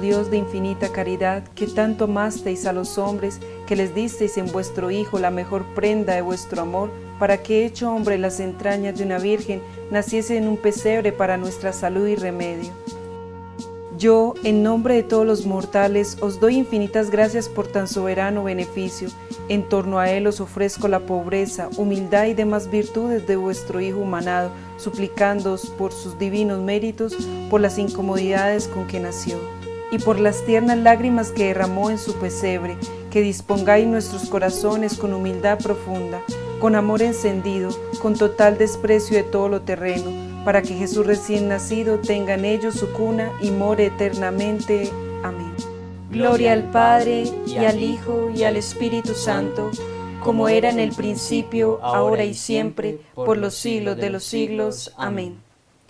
Dios de infinita caridad, que tanto amasteis a los hombres, que les disteis en vuestro Hijo la mejor prenda de vuestro amor, para que hecho hombre en las entrañas de una virgen, naciese en un pesebre para nuestra salud y remedio. Yo, en nombre de todos los mortales, os doy infinitas gracias por tan soberano beneficio. En torno a él os ofrezco la pobreza, humildad y demás virtudes de vuestro Hijo humanado, suplicándoos por sus divinos méritos, por las incomodidades con que nació, y por las tiernas lágrimas que derramó en su pesebre, que dispongáis nuestros corazones con humildad profunda, con amor encendido, con total desprecio de todo lo terreno, para que Jesús recién nacido tenga en ellos su cuna y more eternamente. Amén. Gloria al Padre, y al Hijo, y al Espíritu Santo, como era en el principio, ahora y siempre, por los siglos de los siglos. Amén.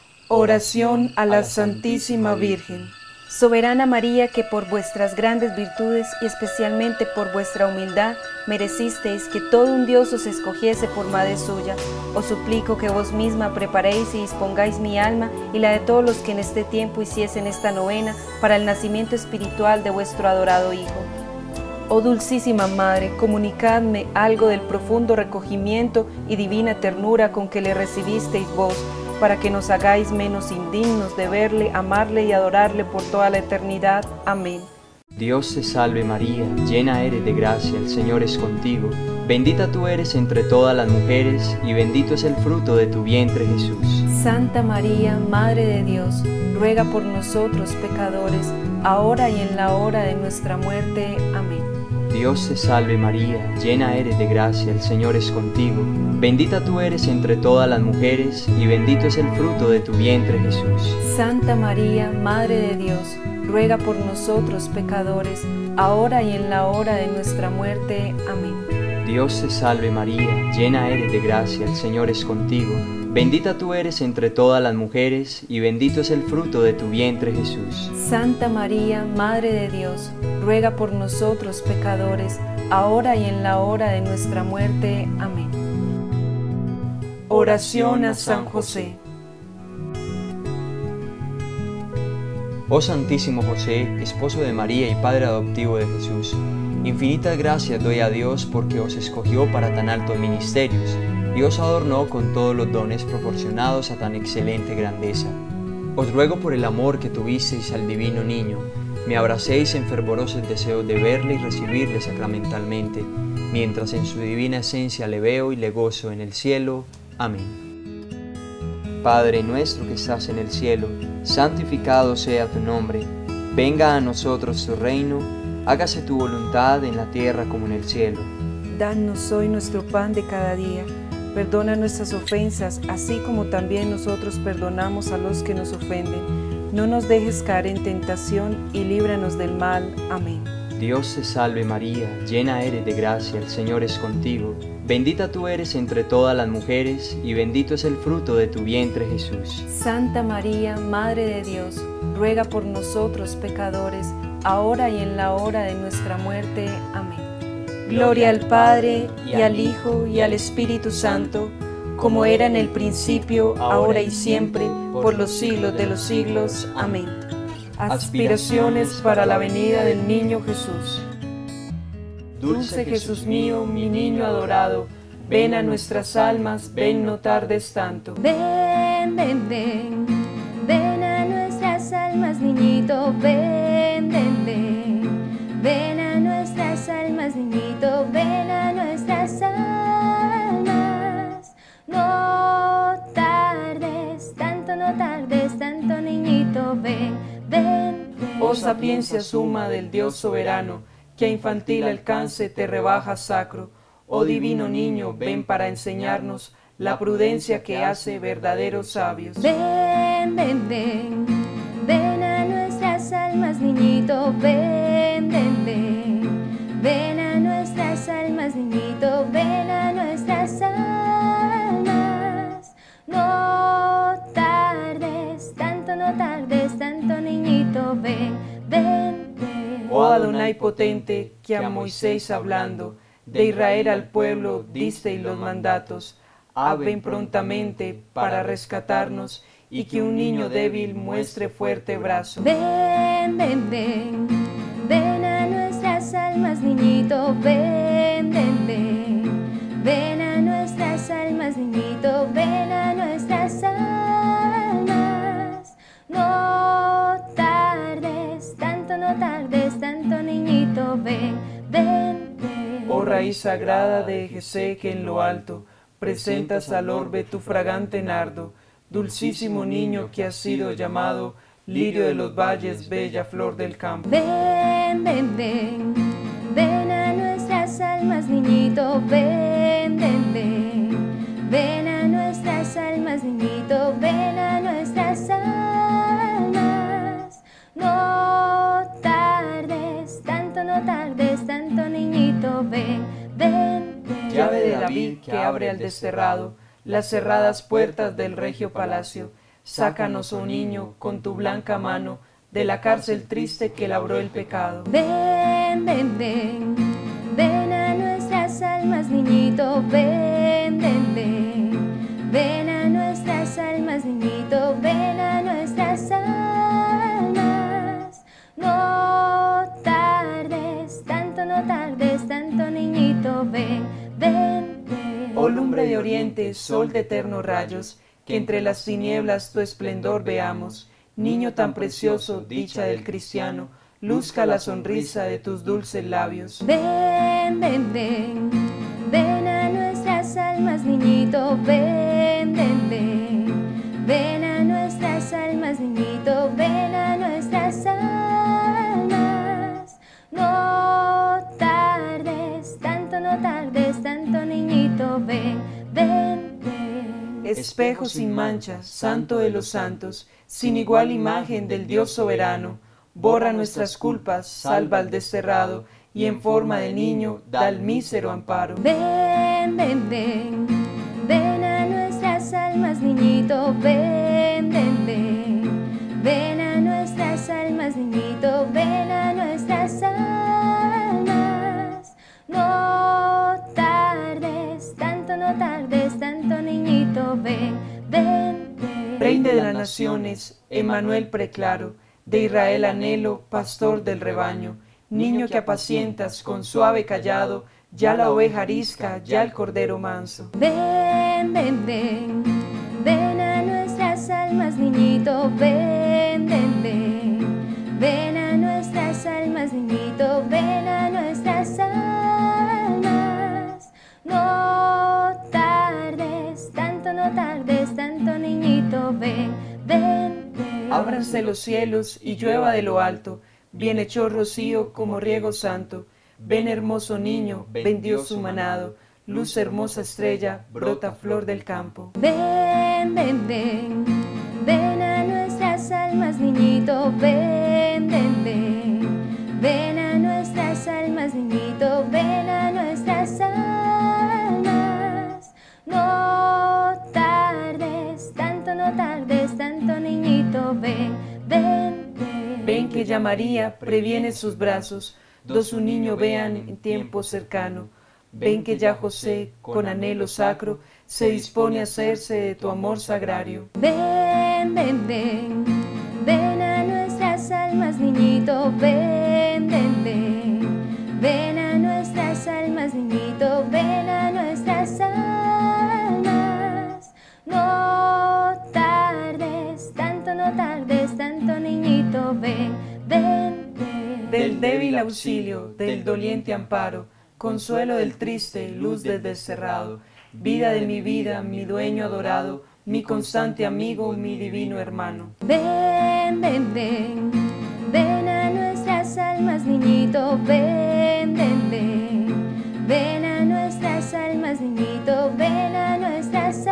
Oración a la Santísima Virgen. Soberana María, que por vuestras grandes virtudes y especialmente por vuestra humildad merecisteis que todo un Dios os escogiese por madre suya, os suplico que vos misma preparéis y dispongáis mi alma y la de todos los que en este tiempo hiciesen esta novena para el nacimiento espiritual de vuestro adorado Hijo. Oh dulcísima Madre, comunicadme algo del profundo recogimiento y divina ternura con que le recibisteis vos, para que nos hagáis menos indignos de verle, amarle y adorarle por toda la eternidad. Amén. Dios te salve María, llena eres de gracia, el Señor es contigo. Bendita tú eres entre todas las mujeres, y bendito es el fruto de tu vientre Jesús. Santa María, Madre de Dios, ruega por nosotros pecadores, ahora y en la hora de nuestra muerte. Amén. Dios te salve María, llena eres de gracia, el Señor es contigo. Bendita tú eres entre todas las mujeres, y bendito es el fruto de tu vientre Jesús. Santa María, Madre de Dios, ruega por nosotros pecadores, ahora y en la hora de nuestra muerte. Amén. Dios te salve María, llena eres de gracia, el Señor es contigo. Bendita tú eres entre todas las mujeres, y bendito es el fruto de tu vientre Jesús. Santa María, Madre de Dios, ruega por nosotros pecadores, ahora y en la hora de nuestra muerte. Amén. Oración a San José. Oh Santísimo José, esposo de María y Padre adoptivo de Jesús, infinitas gracias doy a Dios porque os escogió para tan altos ministerios y os adornó con todos los dones proporcionados a tan excelente grandeza. Os ruego por el amor que tuvisteis al divino niño, me abracéis en fervorosos deseos de verle y recibirle sacramentalmente, mientras en su divina esencia le veo y le gozo en el cielo. Amén. Padre nuestro que estás en el cielo, santificado sea tu nombre. Venga a nosotros tu reino, hágase tu voluntad en la tierra como en el cielo. Danos hoy nuestro pan de cada día. Perdona nuestras ofensas, así como también nosotros perdonamos a los que nos ofenden. No nos dejes caer en tentación y líbranos del mal. Amén. Dios te salve María, llena eres de gracia, el Señor es contigo. Bendita tú eres entre todas las mujeres, y bendito es el fruto de tu vientre Jesús. Santa María, Madre de Dios, ruega por nosotros pecadores, ahora y en la hora de nuestra muerte. Amén. Gloria al Padre, y al Hijo, y al Espíritu Santo, como era en el principio, ahora y siempre, por los siglos de los siglos. Amén. Aspiraciones para la venida del niño Jesús. Dulce Jesús mío, mi niño adorado, ven a nuestras almas, ven, no tardes tanto. Ven, ven, ven, ven a nuestras almas, niñito, ven, ven, ven, ven a nuestras almas, niñito, ven a nuestras almas. No tardes tanto, no tardes tanto, niñito, ven, ven, ven. Oh sapiencia suma del Dios soberano, que a infantil alcance te rebaja sacro. Oh divino niño, ven para enseñarnos la prudencia que hace verdaderos sabios. Ven, ven, ven, ven a nuestras almas, niñito, ven, ven, ven, ven a nuestras almas, niñito, ven a nuestras almas. No tardes tanto, no tardes tanto, niñito, ven, ven, ven. Oh Adonai potente, que a Moisés hablando, de Israel al pueblo disteis los mandatos, ven prontamente para rescatarnos y que un niño débil muestre fuerte brazo. Ven, ven, ven, ven a nuestras almas, niñito, ven, ven, ven, ven a nuestras almas, niñito, ven a nuestras almas. No tardes tanto, no tardes tanto, niñito, ven, ven, ven. Oh raíz sagrada de Jesé, que en lo alto presentas al orbe tu fragante nardo, dulcísimo niño que has sido llamado lirio de los valles, bella flor del campo. Ven, ven, ven, ven a nuestras almas, niñito, ven, ven, ven, ven a nuestras almas, niñito, ven a nuestras almas. No tardes tanto, no tardes tanto, niñito, ven, ven, ven. Llave de David que abre al desterrado las cerradas puertas del regio palacio, sácanos, oh niño, con tu blanca mano, de la cárcel triste que labró el pecado. Ven, ven, ven, ven a nuestras almas, niñito, ven, ven, ven, ven a nuestras almas, niñito, ven a nuestras almas. No tardes tanto, no tardes tanto, niñito, ven, ven, ven. Oh lumbre de oriente, sol de eternos rayos, que entre las tinieblas tu esplendor veamos. Niño tan precioso, dicha del cristiano, luzca la sonrisa de tus dulces labios. Ven, ven, ven, ven a nuestras almas, niñito, ven, ven, ven, ven a nuestras almas, niñito, ven a nuestras almas. No tardes tanto, no tardes tanto, niñito, ven, ven, ven. Espejo sin mancha, santo de los santos, sin igual imagen del Dios soberano, borra nuestras culpas, salva al desterrado, y en forma de niño da el mísero amparo. Ven, ven, ven, ven a nuestras almas, niñito, ven, ven, ven, ven a nuestras almas, niñito, ven a nuestras almas. No tardes tanto, no tardes tanto, niñito, ven, ven, ven. Rey de las naciones, Emmanuel preclaro, de Israel anhelo, pastor del rebaño, niño que apacientas con suave callado, ya la oveja arisca, ya el cordero manso. Ven, ven, ven, ven a nuestras almas, niñito, ven, ven, ven, ven a nuestras almas, niñito, ven a nuestras almas. No tardes tanto, no tardes tanto, niñito, ven, ven, ven. Ábranse los cielos y llueva de lo alto, bienhechor rocío como riego santo. Ven hermoso niño, ven Dios su manado, luz hermosa estrella, brota flor del campo. Ven, ven, ven, ven a nuestras almas, niñito, ven, ven, ven, ven a nuestras almas, niñito, ven a nuestras almas. No tardes tanto, no tardes tanto, niñito, ven, ven, ven. Ven que ya María previene sus brazos, do su niño vean en tiempo cercano. Ven que ya José, con anhelo sacro, se dispone a hacerse de tu amor sagrario. Ven, ven, ven, ven a nuestras almas, niñito, ven, ven, ven, ven a nuestras almas, niñito, ven a nuestras almas. No tardes tanto, no tardes tanto, niñito, ven, ven, ven. Del débil auxilio, del doliente amparo, consuelo del triste, luz del desterrado, vida de mi vida, mi dueño adorado, mi constante amigo, mi divino hermano. Ven, ven, ven, ven a nuestras almas, niñito, ven, ven, ven, ven a nuestras almas, niñito, ven a nuestras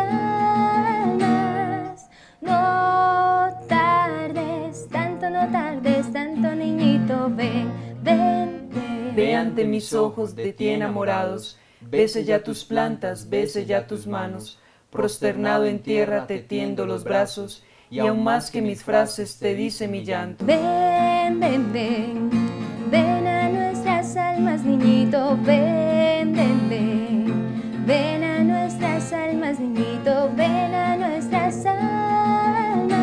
almas. No tardes tanto, no tardes tanto, niñito, ven, ven, ven. Ve ante mis ojos de ti enamorados, bese ya tus plantas, bese ya tus manos, prosternado en tierra te tiendo los brazos, y aún más que mis frases te dice mi llanto. Ven, ven, ven, ven a nuestras almas, niñito, ven, ven, ven, ven a nuestras almas, niñito, ven a nuestras almas.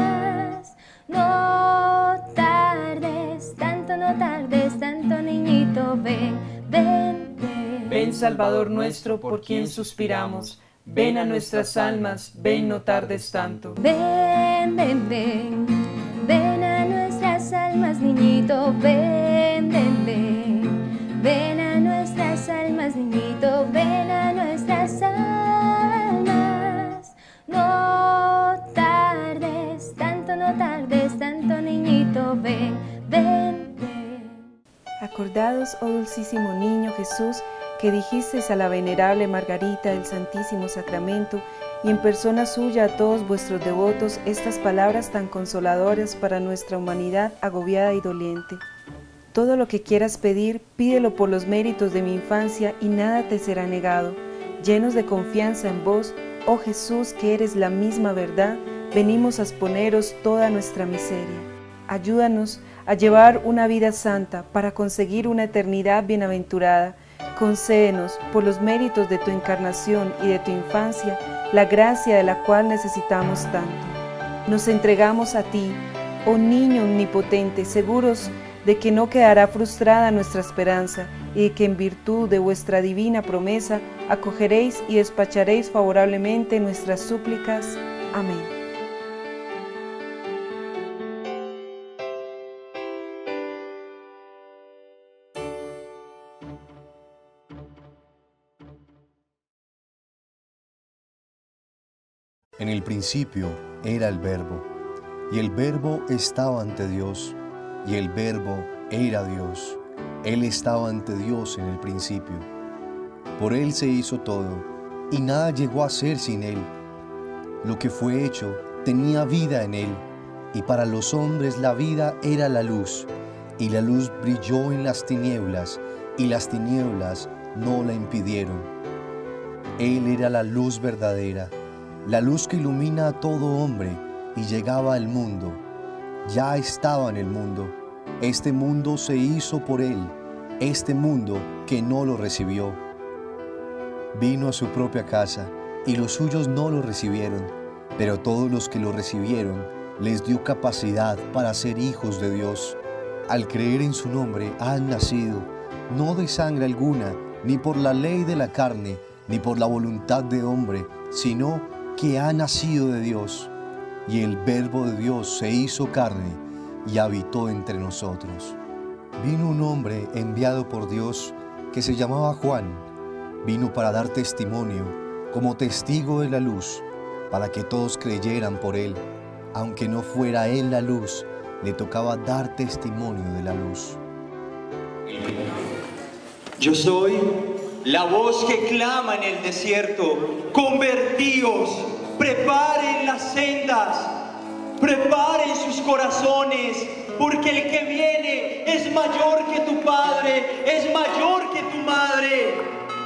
niñito, ven, ven, ven. Ven, Salvador nuestro, por quien suspiramos. Ven a nuestras almas, ven, no tardes tanto. Ven, ven, ven, ven a nuestras almas, niñito, ven, ven, ven. Ven a nuestras almas, niñito, ven a nuestras almas. No tardes tanto, no tardes tanto, niñito, ven, ven, ven. Acordados, oh dulcísimo niño Jesús, que dijisteis a la venerable Margarita del Santísimo Sacramento y en persona suya a todos vuestros devotos estas palabras tan consoladoras para nuestra humanidad agobiada y doliente. Todo lo que quieras pedir, pídelo por los méritos de mi infancia y nada te será negado. Llenos de confianza en vos, oh Jesús, que eres la misma verdad, venimos a exponeros toda nuestra miseria. Ayúdanos a llevar una vida santa para conseguir una eternidad bienaventurada. Concédenos, por los méritos de tu encarnación y de tu infancia, la gracia de la cual necesitamos tanto. Nos entregamos a ti, oh niño omnipotente, seguros de que no quedará frustrada nuestra esperanza y de que en virtud de vuestra divina promesa acogeréis y despacharéis favorablemente nuestras súplicas. Amén. En el principio era el Verbo, y el Verbo estaba ante Dios, y el Verbo era Dios. Él estaba ante Dios en el principio. Por Él se hizo todo, y nada llegó a ser sin Él. Lo que fue hecho tenía vida en Él, y para los hombres la vida era la luz, y la luz brilló en las tinieblas, y las tinieblas no la impidieron. Él era la luz verdadera, la luz que ilumina a todo hombre y llegaba al mundo. Ya estaba en el mundo. Este mundo se hizo por Él, este mundo que no lo recibió. Vino a su propia casa y los suyos no lo recibieron, pero todos los que lo recibieron les dio capacidad para ser hijos de Dios. Al creer en su nombre han nacido, no de sangre alguna, ni por la ley de la carne, ni por la voluntad de hombre, sino que ha nacido de Dios, y el Verbo de Dios se hizo carne y habitó entre nosotros. Vino un hombre enviado por Dios que se llamaba Juan. Vino para dar testimonio, como testigo de la luz, para que todos creyeran por él. Aunque no fuera él la luz, le tocaba dar testimonio de la luz. Yo soy la voz que clama en el desierto: convertíos, preparen las sendas, preparen sus corazones, porque el que viene es mayor que tu padre, es mayor que tu madre.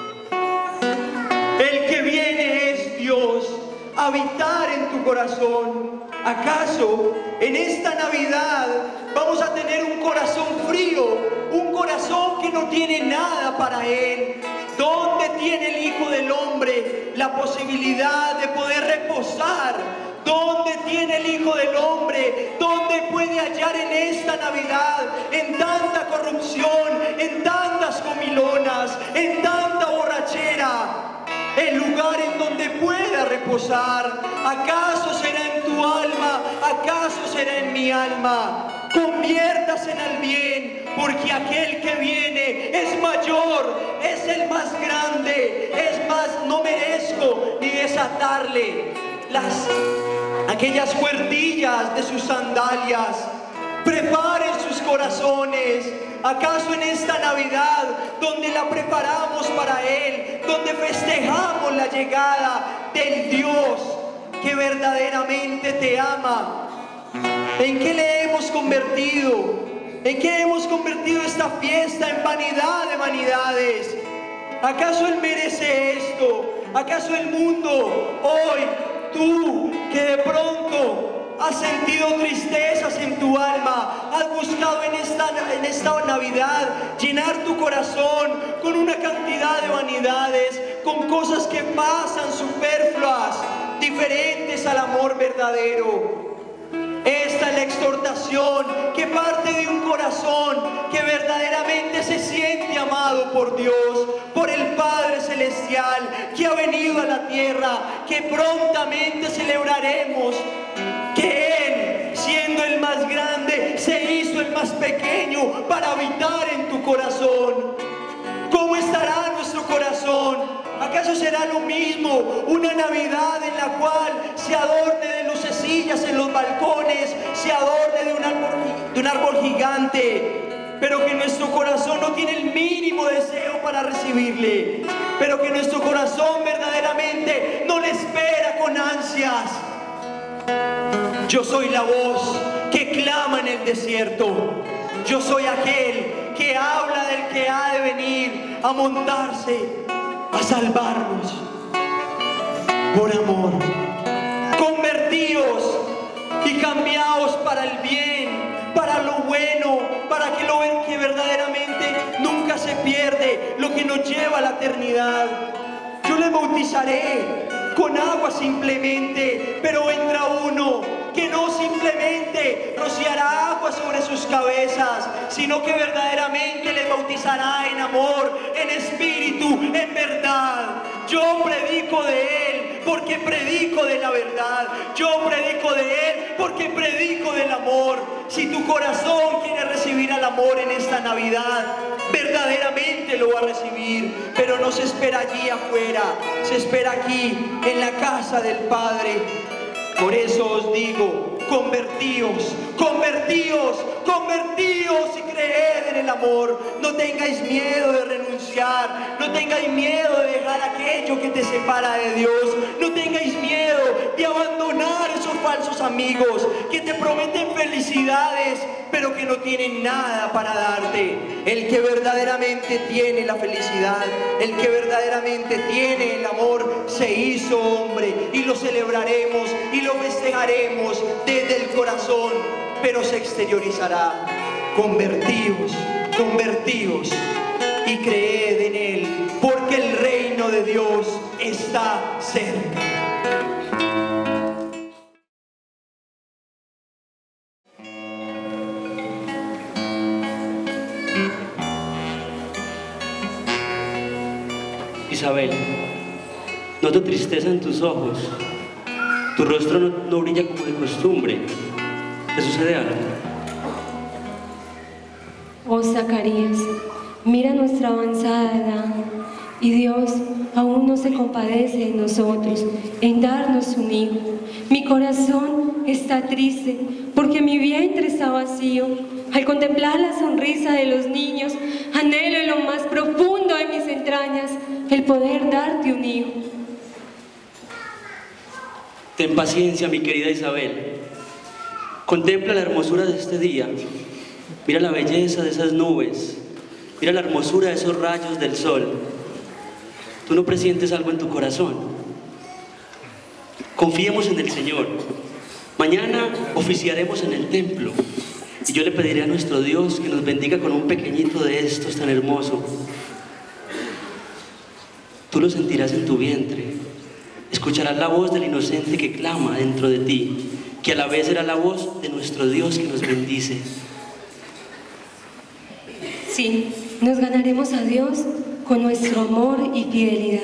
El que viene es Dios, habitar en tu corazón. ¿Acaso en esta Navidad vamos a tener un corazón frío, un corazón que no tiene nada para Él? ¿Dónde tiene el Hijo del Hombre la posibilidad de poder reposar? ¿Dónde tiene el Hijo del Hombre? ¿Dónde puede hallar en esta Navidad, en tanta corrupción, en tantas comilonas, en tanta borrachera, el lugar en donde pueda reposar? ¿Acaso será en tu alma? ¿Acaso será en mi alma? Conviértase en el bien, porque aquel que viene es mayor, es el más grande. Es más, no merezco ni desatarle aquellas cuerdillas de sus sandalias. Preparen sus corazones. ¿Acaso en esta Navidad, donde la preparamos para Él, donde festejamos la llegada del Dios que verdaderamente te ama, en qué le hemos convertido? ¿En qué hemos convertido esta fiesta? En vanidad de vanidades. ¿Acaso Él merece esto? ¿Acaso el mundo hoy, tú que de pronto has sentido tristezas en tu alma, has buscado en esta Navidad llenar tu corazón con una cantidad de vanidades, con cosas que pasan superfluas, diferentes al amor verdadero? Esta es la exhortación que parte de un corazón que verdaderamente se siente enviado por Dios, por el Padre Celestial, que ha venido a la tierra, que prontamente celebraremos que Él, siendo el más grande, se hizo el más pequeño para habitar en tu corazón. ¿Cómo estará nuestro corazón? ¿Acaso será lo mismo una Navidad en la cual se adorne de lucecillas en los balcones, se adorne de un árbol gigante, pero que nuestro corazón no tiene el mínimo deseo para recibirle, pero que nuestro corazón verdaderamente no le espera con ansias? Yo soy la voz que clama en el desierto. Yo soy aquel que habla del que ha de venir a montarse, a salvarnos por amor. Convertíos y cambiaos para el bien, para lo bueno, para que lo que verdaderamente nunca se pierde, lo que nos lleva a la eternidad. Yo le bautizaré con agua simplemente, pero vendrá uno que no simplemente rociará agua sobre sus cabezas, sino que verdaderamente les bautizará en amor, en espíritu, en verdad. Yo predico de Él porque predico de la verdad. Yo predico de Él porque predico del amor. Si tu corazón quiere recibir al amor en esta Navidad, verdaderamente lo va a recibir, pero no se espera allí afuera, se espera aquí en la casa del Padre. Por eso os digo, convertíos, convertíos, convertíos y creed en el amor. No tengáis miedo de renunciar, no tengáis miedo de dejar aquello que te separa de Dios, no tengáis miedo de abandonar esos falsos amigos que te prometen felicidades, pero que no tienen nada para darte. El que verdaderamente tiene la felicidad, el que verdaderamente tiene el amor, se hizo hombre, y lo celebraremos y lo festejaremos desde el corazón, pero se exteriorizará. Convertíos, convertíos y creed en Él, porque el reino de Dios está cerca. Isabel, noto tristeza en tus ojos. Tu rostro no brilla como de costumbre. ¿Te sucede algo? Oh Zacarías, mira nuestra avanzada edad, y Dios aún no se compadece de nosotros en darnos un hijo. Mi corazón está triste porque mi vientre está vacío. Al contemplar la sonrisa de los niños, anhelo en lo más profundo de mis entrañas el poder darte un hijo. Ten paciencia, mi querida Isabel. Contempla la hermosura de este día. Mira la belleza de esas nubes. Mira la hermosura de esos rayos del sol. ¿Tú no presientes algo en tu corazón? Confiemos en el Señor. Mañana oficiaremos en el templo y yo le pediré a nuestro Dios que nos bendiga con un pequeñito de estos tan hermoso. Tú lo sentirás en tu vientre. Escucharás la voz del inocente que clama dentro de ti, que a la vez será la voz de nuestro Dios que nos bendice. Sí, nos ganaremos a Dios con nuestro amor y fidelidad.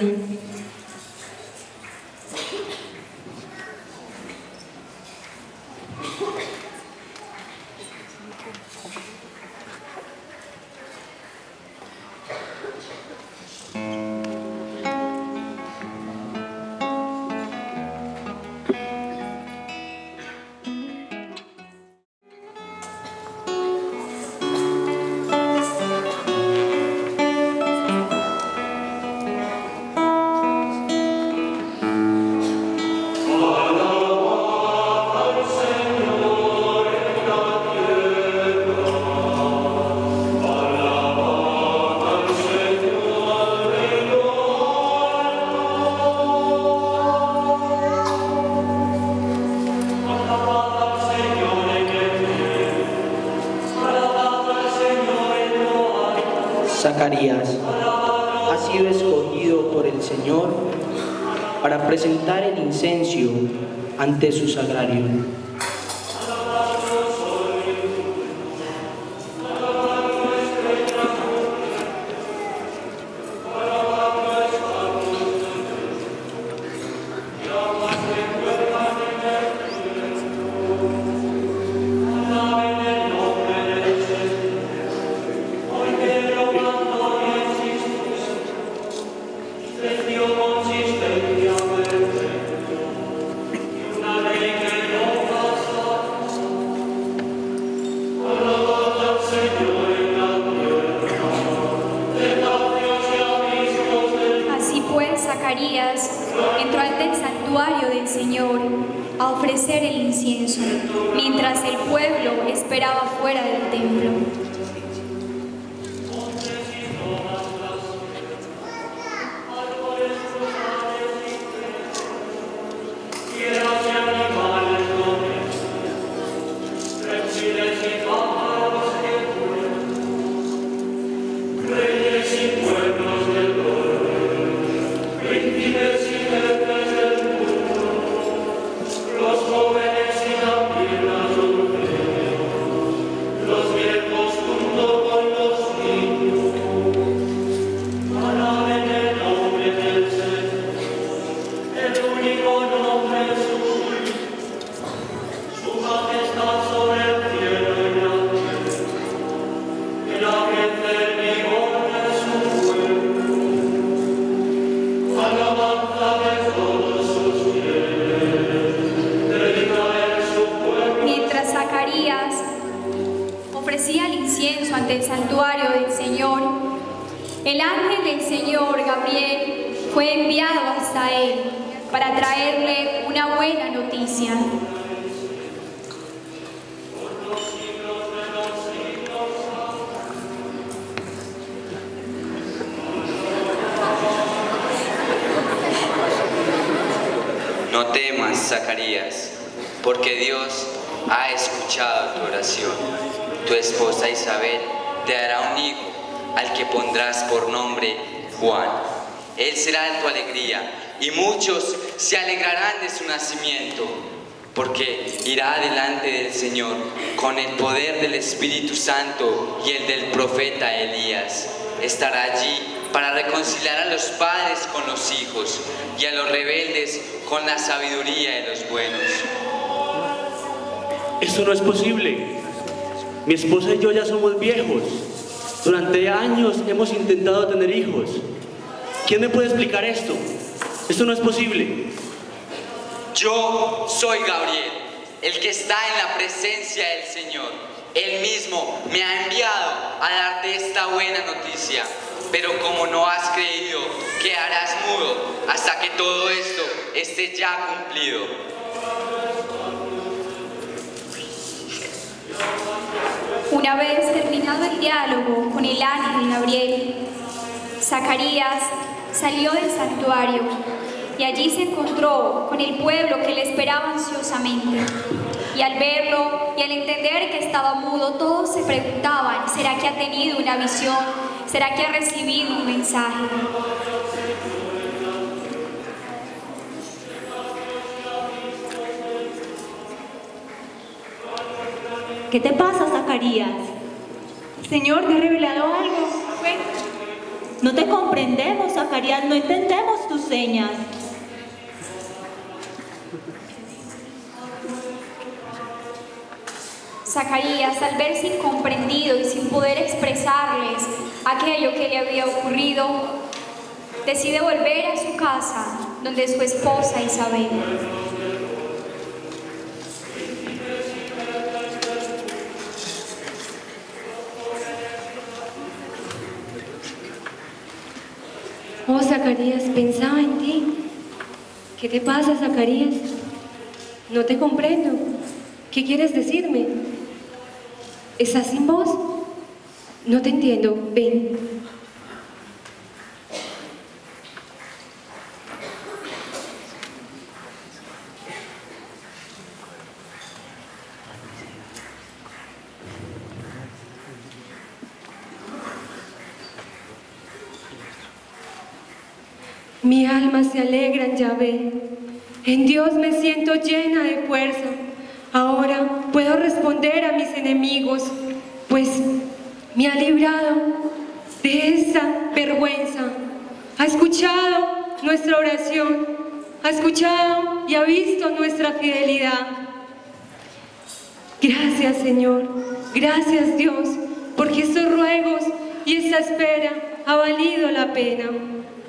Zacarías ha sido escogido por el Señor para presentar el incenso ante su sagrario. Zacarías entró al santuario del Señor a ofrecer el incienso, mientras el pueblo esperaba fuera del templo. Ante el santuario del Señor, el ángel del Señor, Gabriel, fue enviado hasta él para traerle una buena noticia. No temas, Zacarías, porque Dios ha escuchado tu oración. Tu esposa Isabel te dará un hijo, al que pondrás por nombre Juan. Él será tu alegría, y muchos se alegrarán de su nacimiento, porque irá delante del Señor con el poder del Espíritu Santo y el del profeta Elías. Estará allí para reconciliar a los padres con los hijos y a los rebeldes con la sabiduría de los buenos. Esto no es posible. Mi esposa y yo ya somos viejos. Durante años hemos intentado tener hijos. ¿Quién me puede explicar esto? Esto no es posible. Yo soy Gabriel, el que está en la presencia del Señor. Él mismo me ha enviado a darte esta buena noticia. Pero como no has creído, quedarás mudo hasta que todo esto esté ya cumplido. Una vez terminado el diálogo con el ángel Gabriel, Zacarías salió del santuario y allí se encontró con el pueblo que le esperaba ansiosamente. Y al verlo y al entender que estaba mudo, todos se preguntaban: ¿será que ha tenido una visión? ¿Será que ha recibido un mensaje? ¿Qué te pasa, Zacarías? Señor, ¿te ha revelado algo? Bueno. No te comprendemos, Zacarías, no entendemos tus señas. Zacarías, al verse incomprendido y sin poder expresarles aquello que le había ocurrido, decide volver a su casa, donde su esposa Isabel. Oh, Zacarías, pensaba en ti. ¿Qué te pasa, Zacarías? No te comprendo. ¿Qué quieres decirme? ¿Estás sin voz? No te entiendo. Ven. Mi alma se alegra en Yahvé. En Dios me siento llena de fuerza. Ahora puedo responder a mis enemigos, pues me ha librado de esa vergüenza. Ha escuchado nuestra oración, ha escuchado y ha visto nuestra fidelidad. Gracias, Señor. Gracias, Dios, porque estos ruegos y esta espera ha valido la pena.